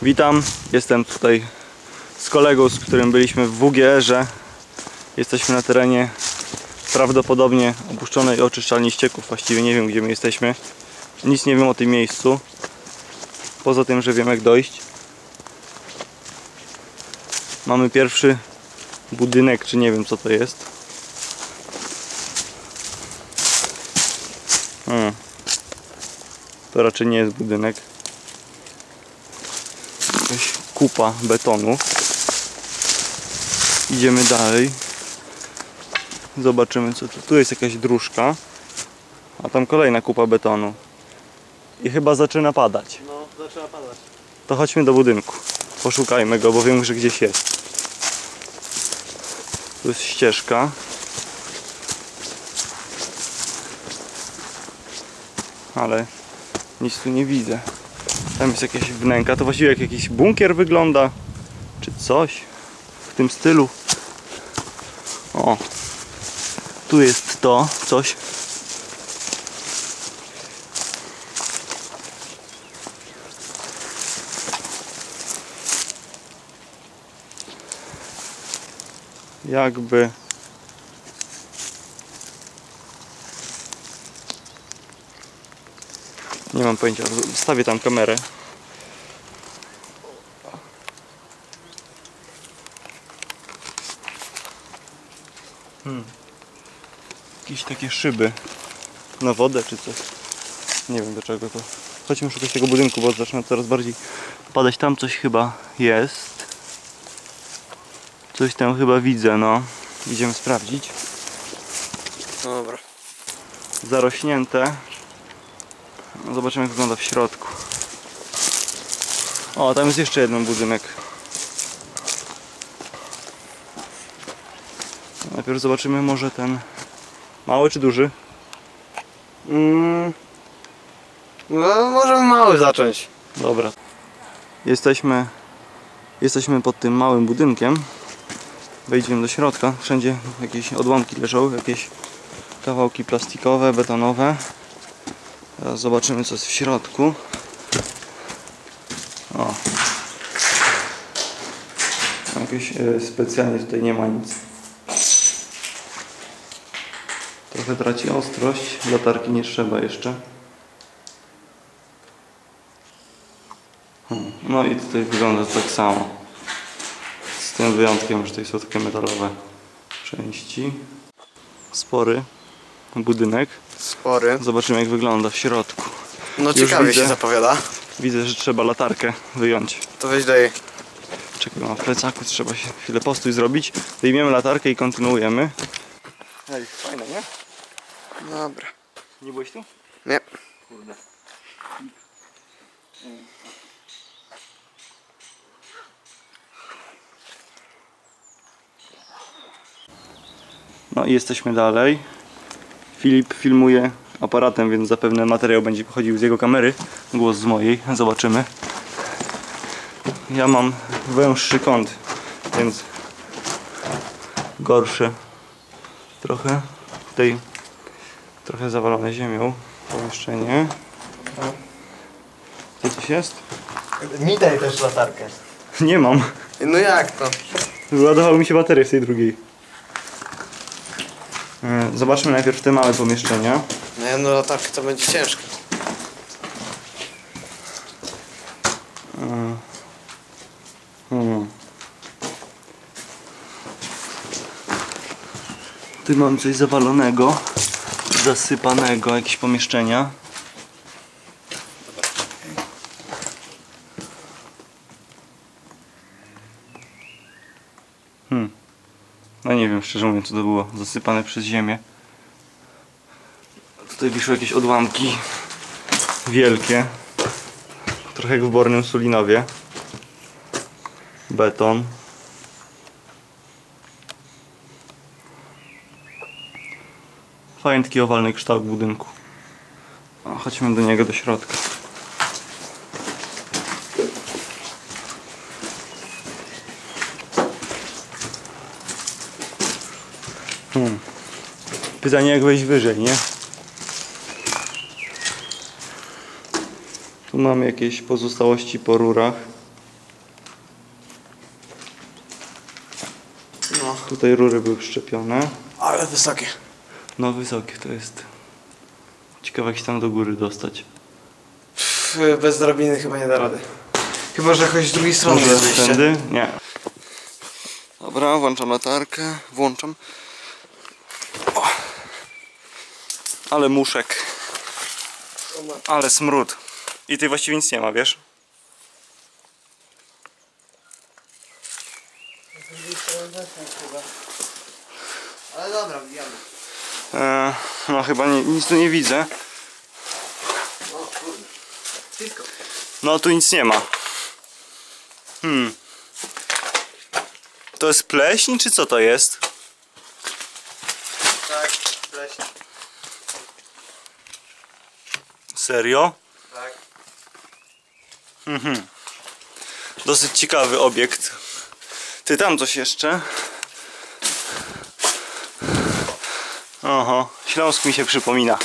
Witam, jestem tutaj z kolegą, z którym byliśmy w WGR-ze. Jesteśmy na terenie prawdopodobnie opuszczonej oczyszczalni ścieków. Właściwie nie wiem, gdzie my jesteśmy. Nic nie wiem o tym miejscu. Poza tym, że wiem, jak dojść. Mamy pierwszy budynek, czy nie wiem, co to jest. To raczej nie jest budynek. Jakaś kupa betonu. Idziemy dalej. Zobaczymy, co tu. Tu jest jakaś dróżka. A tam kolejna kupa betonu. I chyba zaczyna padać. No, zaczyna padać. To chodźmy do budynku. Poszukajmy go, bo wiem, że gdzieś jest. Tu jest ścieżka. Ale nic tu nie widzę. Tam jest jakaś wnęka. To właściwie jak jakiś bunkier wygląda. Czy coś w tym stylu. O. Tu jest to coś. Jakby nie mam pojęcia, wstawię tam kamerę. Jakieś takie szyby na wodę czy coś. Nie wiem do czego to. Chodźmy szukać tego budynku, bo zaczyna coraz bardziej padać. Tam coś chyba jest. Coś tam chyba widzę, no. Idziemy sprawdzić. Dobra. Zarośnięte. No, zobaczymy, jak wygląda w środku. O, tam jest jeszcze jeden budynek. Najpierw zobaczymy może ten mały czy duży? No, możemy mały zacząć. Dobra. Jesteśmy pod tym małym budynkiem. Wejdziemy do środka. Wszędzie jakieś odłamki leżą, jakieś kawałki plastikowe, betonowe. Teraz zobaczymy, co jest w środku. O. Jakieś specjalnie tutaj nie ma nic. Trochę traci ostrość. Latarki nie trzeba jeszcze. No i tutaj wygląda to tak samo. Z tym wyjątkiem, że tutaj są takie metalowe części. Spory budynek. Spory. Zobaczymy, jak wygląda w środku. No Już ciekawie widzę. się zapowiada. Widzę, że trzeba latarkę wyjąć. To weź daj. Czekaj, mam w plecaku, trzeba się chwilę postój zrobić. Wyjmiemy latarkę i kontynuujemy. Ej, fajne, nie? Dobra. Nie byłeś tu? Nie. Kurde. No i jesteśmy dalej. Filip filmuje aparatem, więc zapewne materiał będzie pochodził z jego kamery. Głos z mojej. Zobaczymy. Ja mam węższy kąt, więc gorszy. Trochę. Tutaj trochę zawalone ziemią pomieszczenie. Co coś jest? Mi daj też latarkę. Nie mam. No jak to? Wyładowały mi się baterie w tej drugiej. Zobaczmy najpierw te małe pomieszczenia. No latarkę to będzie ciężko. Tu mam coś zawalonego, zasypanego, jakieś pomieszczenia. No nie wiem, szczerze mówiąc, co to było zasypane przez ziemię. Tutaj wiszą jakieś odłamki wielkie. Trochę jak w Bornym Sulinowie. Beton. Fajny taki owalny kształt budynku. O, chodźmy do niego, do środka. Pytanie, jak wejść wyżej, nie? Tu mamy jakieś pozostałości po rurach. No. Tutaj rury były przyczepione. Ale wysokie. No wysokie to jest. Ciekawe jak się tam do góry dostać. Bez drabiny chyba nie da rady. Chyba, że jakoś z drugiej strony Może jest wyjście. tędy? Nie. Dobra, włączam latarkę. Włączam. O. Ale muszek. Ale smród. I tutaj właściwie nic nie ma, wiesz? Ale dobra, wbijamy. No chyba nic tu nie widzę. O kurde. Wszystko. No tu nic nie ma. To jest pleśń czy co to jest? Tak, pleśń. Serio? Tak. Dosyć ciekawy obiekt. Ty tam coś jeszcze? Oho, Śląsk mi się przypomina.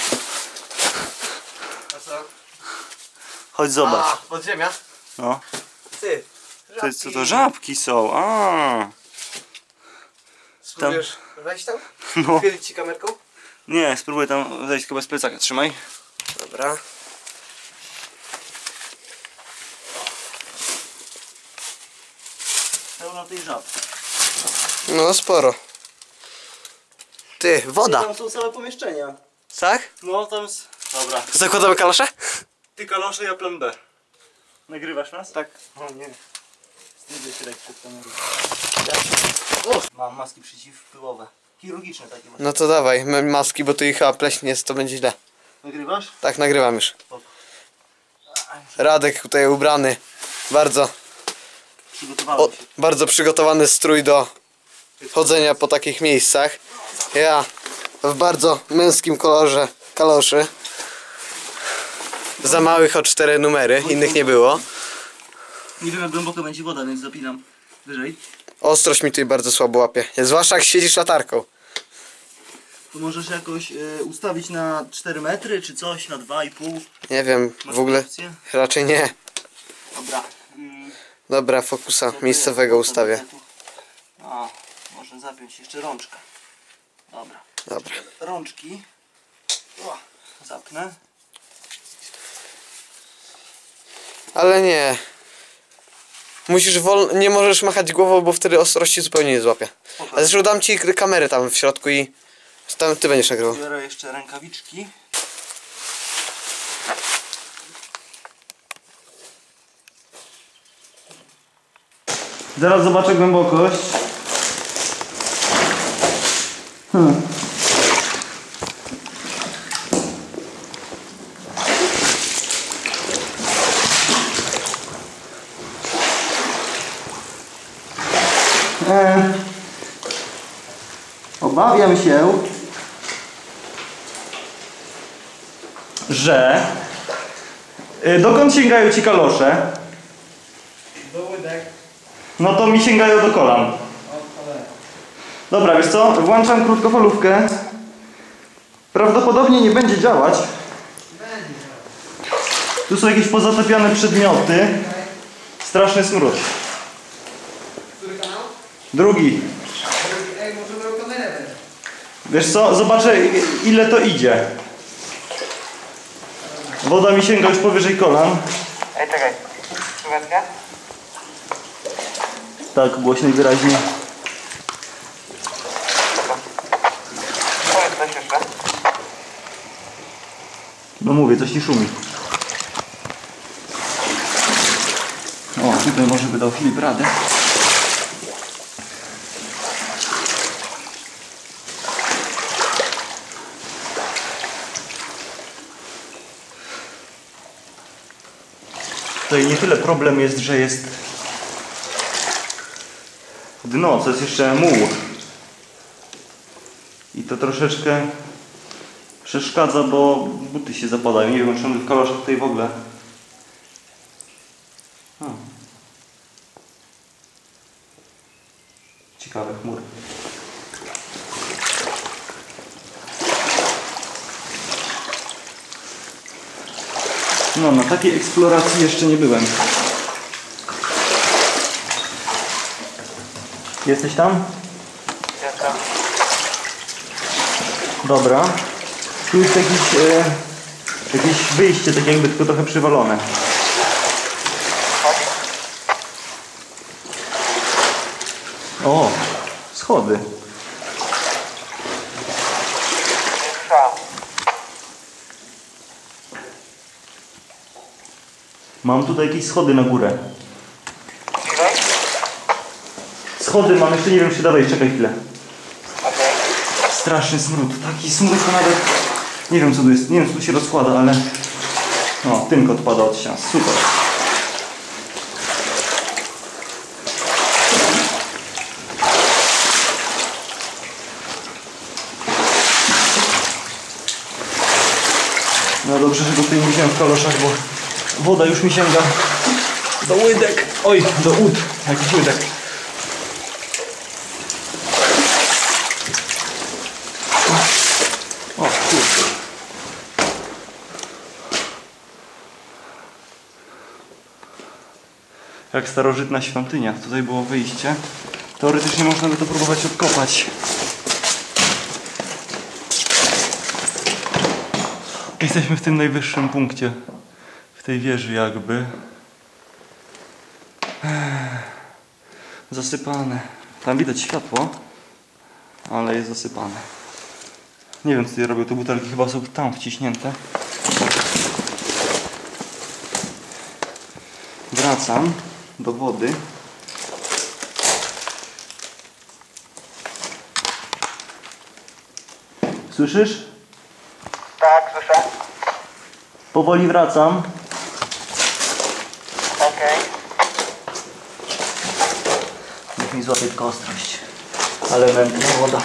A co? Chodź zobacz. A, podziemia? No. Ty. Ty, co to żabki są? A. Spróbujesz wejść tam? No. Chwylić ci kamerką? Nie, spróbuję tam wejść tylko bez plecaka. Trzymaj. Dobra. Pełno tej żabki. No sporo. Ty, woda. Tam są całe pomieszczenia. Tak? No tam jest... Dobra. Zakładamy kalosze? Ty kalosze, ja plan B. Nagrywasz nas? Tak. O nie. Wstydzę się tak przed kamerą. O! Mam maski przeciwpyłowe. Chirurgiczne takie maski. No to dawaj, maski, bo tu ich chyba pleśń jest, to będzie źle. Nagrywasz? Tak, nagrywam już. Radek tutaj ubrany. Bardzo, Przygotowałem się. bardzo przygotowany strój do chodzenia po takich miejscach. Ja w bardzo męskim kolorze kaloszy. Za małych o 4 numery, innych nie było. Nie wiem jak głęboko będzie woda, więc zapinam wyżej. Ostrość mi tutaj bardzo słabo łapie. Zwłaszcza jak świecisz latarką. To możesz jakoś ustawić na 4 metry czy coś, na 2,5. Nie wiem, w ogóle opcję? raczej nie. Dobra. Dobra, fokusa miejscowego ustawię. A, można zapiąć jeszcze rączkę. Dobra. Dobra. Rączki. O, zapnę. Ale nie. Musisz nie możesz machać głową, bo wtedy ostrości zupełnie nie złapie. A zresztą dam ci kamerę tam w środku i tam ty będziesz nagrywał. Biorę jeszcze rękawiczki. Zaraz zobaczę głębokość. Obawiam się, że dokąd sięgają ci kalosze? Do łydek. No to mi sięgają do kolan. Dobra, wiesz co? Włączam krótkofalówkę. Prawdopodobnie nie będzie działać. Tu są jakieś pozatapiane przedmioty. Straszny smród. Który kanał? Drugi. Ej, może na kamerę. Wiesz co? Zobaczę ile to idzie. Woda mi sięga już powyżej kolan. Ej, czekaj. Słóweczkę? Tak, głośniej, wyraźnie. Powiedz coś jeszcze. No mówię, coś ci szumi. O, tutaj może by dał Filip radę. Tutaj nie tyle problem jest, że jest dno, co jest jeszcze muł. I to troszeczkę przeszkadza, bo buty się zapadają. Nie wiem, czy on w kaloszach tutaj w ogóle. Ciekawe chmury. No, na takiej eksploracji jeszcze nie byłem. Jesteś tam? Jestem. Dobra. Tu jest jakieś wyjście, tak jakby tylko trochę przywalone. O, schody. Mam tutaj jakieś schody na górę. Schody mam, jeszcze nie wiem czy da wejść, czekaj chwilę. Straszny smród, taki smród to nawet... Nie wiem co tu jest, nie wiem co tu się rozkłada, ale... O, tynk odpada od ścian, super. No dobrze, że go tutaj nie wziąłem w kaloszach, bo woda już mi sięga do łydek. Oj, do ud, jakiś łydek. O, kurczę. Jak starożytna świątynia. Tutaj było wyjście. Teoretycznie można by to próbować odkopać. Jesteśmy w tym najwyższym punkcie. W tej wieży jakby. Zasypane. Tam widać światło, ale jest zasypane. Nie wiem co tutaj robią te butelki, chyba są tam wciśnięte. Wracam do wody. Słyszysz? Tak, słyszę. Powoli wracam. Okej. Niech mi złapie tylko ostrość. Ale mętna woda.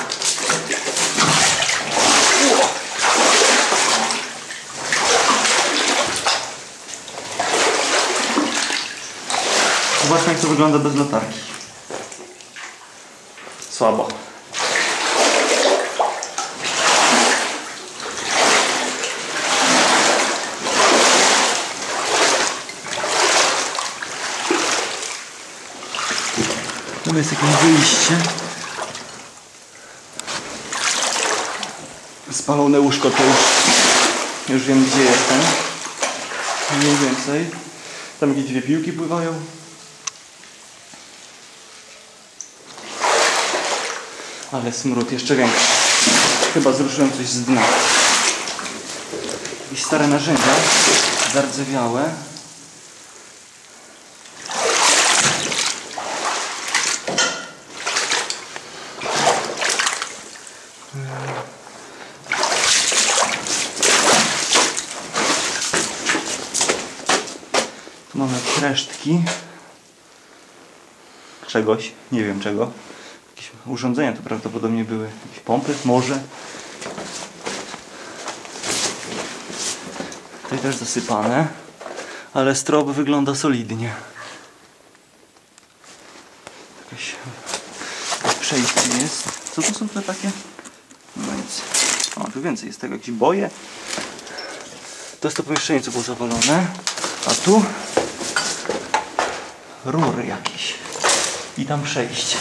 Zobaczmy jak to wygląda bez latarki. Słabo. Tam jest jakieś wyjście. Spalone łóżko to już wiem gdzie jestem. Mniej więcej. Tam jakieś dwie piłki pływają. Ale smród jeszcze większy. Chyba zruszyłem coś z dna. Jakieś stare narzędzia. Zardzewiałe. Tu mamy resztki czegoś, nie wiem czego. Jakieś urządzenia to prawdopodobnie były. Jakieś pompy, może. Tutaj też zasypane, ale strop wygląda solidnie. Jakieś przejście jest. Co to są te takie? No nic. O, tu więcej jest tego, jakieś boje. To jest to pomieszczenie, co było zawalone. A tu rury jakieś. I tam przejście.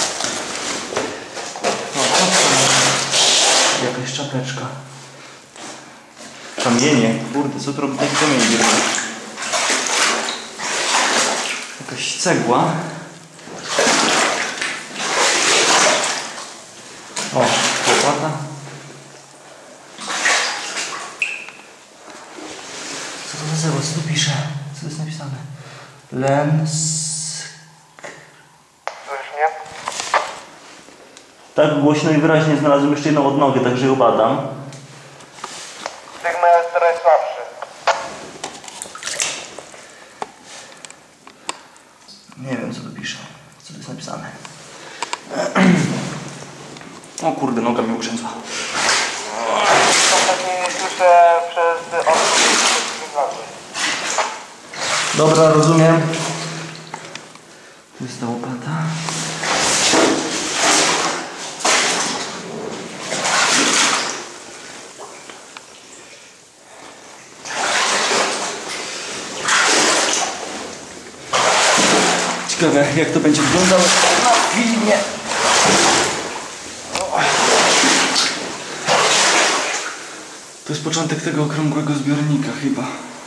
O, jakaś czapeczka. Kamienie. Kurde, co tu robi taki kamień wielki? Jakaś cegła. O, łopata. Co to za cegła? Co tu pisze? Co to jest napisane? Lens... Słyszysz mnie? Tak głośno i wyraźnie znalazłem jeszcze jedną odnogę, także ją badam. Sygnał jest teraz słabszy. Nie wiem co tu pisze. Co tu jest napisane? O kurde, noga mi ugrzęzła. Kompletnie nie słyszę przez osób. Dobra, rozumiem. Tu jest ta łopata. Ciekawe jak to będzie wyglądało na filmie. To jest początek tego okrągłego zbiornika chyba.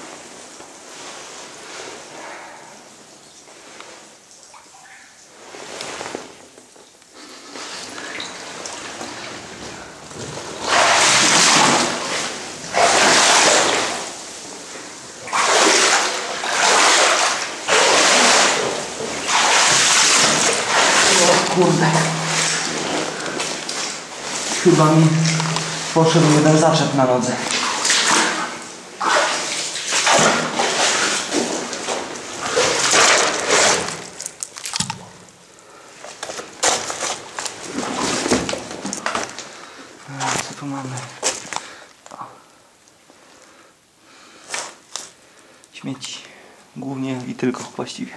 Kurde. Chyba mi poszedł jeden zaczep na nodze. Co tu mamy? O. Śmieci. Głównie i tylko właściwie.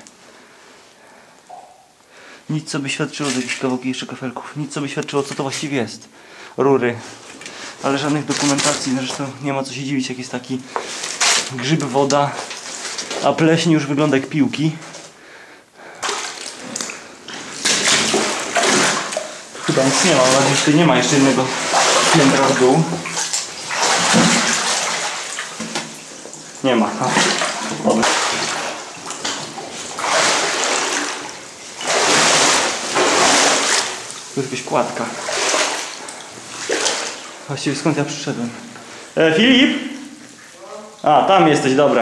Nic, co by świadczyło, do jakichś kawałki jeszcze kafelków. Nic, co by świadczyło, co to właściwie jest. Rury. Ale żadnych dokumentacji. Zresztą nie ma co się dziwić, jak jest taki grzyb, woda, a pleśń już wygląda jak piłki. Chyba nic nie ma. Mam nadzieję, że tutaj nie ma jeszcze jednego piętra w dół. Nie ma. Dobra. Tu jest jakaś kładka. Właściwie skąd ja przyszedłem? Filip? A, tam jesteś, dobra.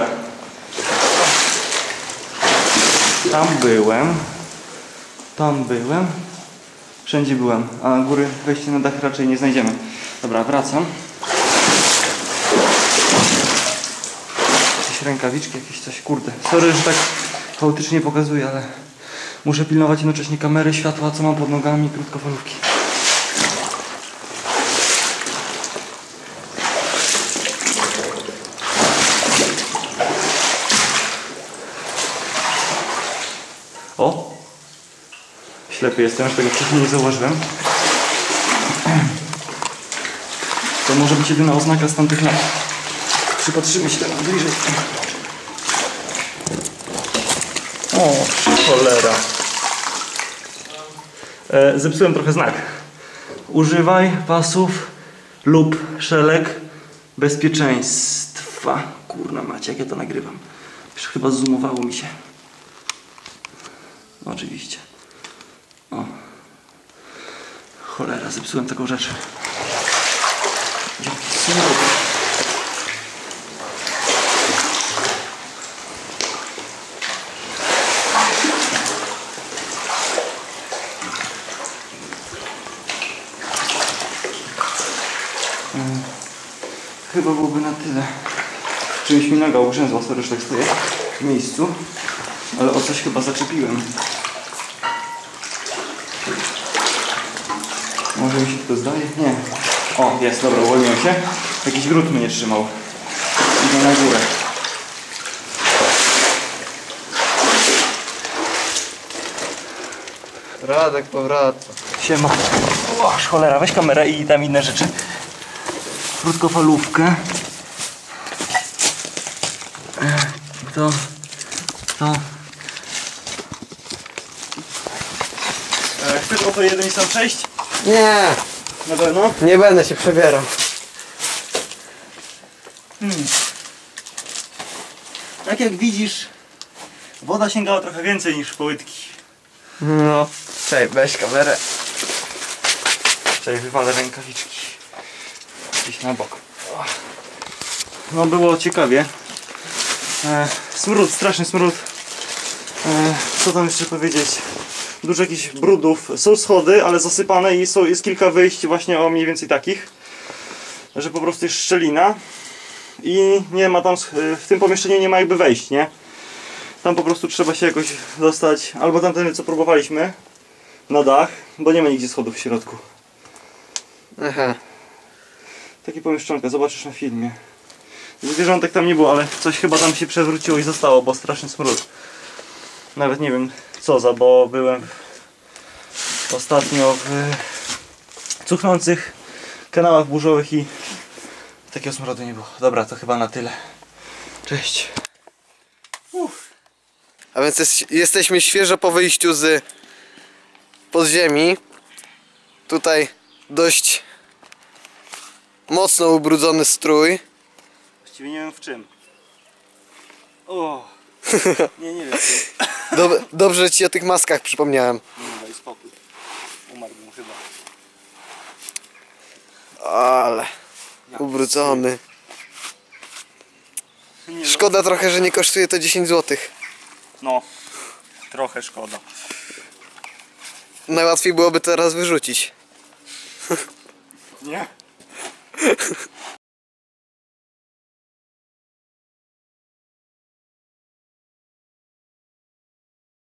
Tam byłem. Tam byłem. Wszędzie byłem. A na góry wejście na dach raczej nie znajdziemy. Dobra, wracam. Jakieś rękawiczki, jakieś coś, kurde. Sorry, że tak chaotycznie pokazuję, ale muszę pilnować jednocześnie kamery, światła, co mam pod nogami, krótkofalówki. O! Ślepy jestem, że tego wcześniej nie zauważyłem. To może być jedyna oznaka z tamtych lat. Przypatrzymy się teraz bliżej. O, cholera. Zepsułem trochę znak. Używaj pasów lub szelek bezpieczeństwa. Kurna macie, jak ja to nagrywam. Już chyba zoomowało mi się. Oczywiście. O. Cholera, zepsułem taką rzecz. Jaki smród. Chyba byłoby na tyle. Czymś mi noga ugrzęzła, sorry, że tak stoję w miejscu. Ale o coś chyba zaczepiłem. Może mi się to zdaje? Nie. O, jest, dobra, uwolniłem się. Jakiś drut mnie trzymał. Idę na górę. Radek powraca. Siema. O, cholera, weź kamerę i tam inne rzeczy. Krótkofalówkę. To. Chcesz o to 1,6? Nie, Na pewno? nie będę się przebierał. Tak jak widzisz, woda sięgała trochę więcej niż połytki. No, czekaj, weź kamerę. Tutaj wywalę rękawiczki. Gdzieś na bok. No było ciekawie. Smród, straszny smród. Co tam jeszcze powiedzieć? Dużo jakichś brudów. Są schody, ale zasypane i jest kilka wyjść właśnie o mniej więcej takich, że po prostu jest szczelina i nie ma tam, w tym pomieszczeniu nie ma jakby wejść, nie? Tam po prostu trzeba się jakoś dostać, albo tamten co próbowaliśmy, na dach, bo nie ma nigdzie schodów w środku. Aha. Takie pomieszczonka, zobaczysz na filmie. Zwierzątek tam nie było, ale coś chyba tam się przewróciło i zostało, bo straszny smród. Nawet nie wiem co za, bo byłem ostatnio w cuchnących kanałach burzowych i takiego smrodu nie było. Dobra, to chyba na tyle. Cześć. A więc jesteśmy świeżo po wyjściu z podziemi. Tutaj dość Mocno ubrudzony strój. Właściwie nie wiem w czym. O. Nie wiem. Dobrze, że ci o tych maskach przypomniałem. Nie daj spokój. Umarłbym chyba. Ale ubrudzony. Nie, Szkoda trochę, że nie kosztuje to 10 zł. No, trochę szkoda. Najłatwiej byłoby teraz wyrzucić. Nie?